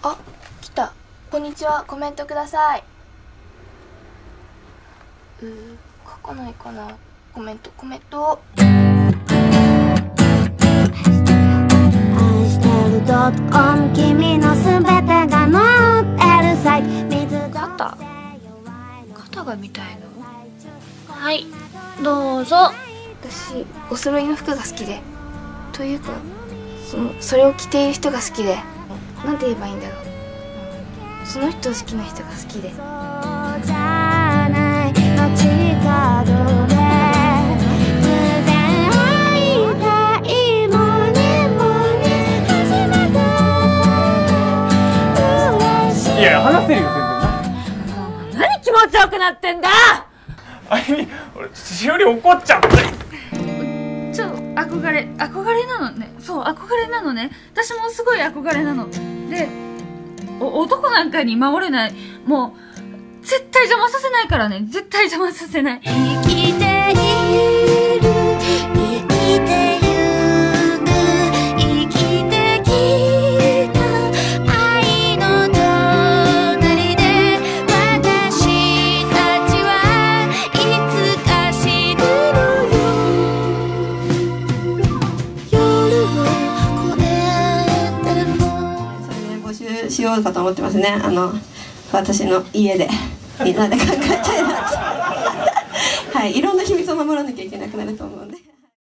あ、来た。こんにちは。コメントください。書かないかな。コメント。愛してる.com君のすべてが載ってるサイト。肩が見たいの？はい、どうぞ。私、お揃いの服が好きで。というか、それを着ている人が好きで。なんて言えばいいんだろう。その人を好きな人が好きで。 いや、話せるよ、全然。 何気持ちよくなってんだ。 あゆみ、俺、しおり怒っちゃって。 憧れなのね。そう、憧れなのね。私もすごい憧れなの。で、男なんかに守れない。もう、絶対邪魔させないからね。絶対邪魔させない。生きている、生きてゆく、生きてきた愛の隣で私たちはいつか知るのよ。夜を越えてもそれで募集しようかと思ってますね。私の家でみんなで考えたいなってはい、いろんな秘密を守らなきゃいけなくなると思うんで。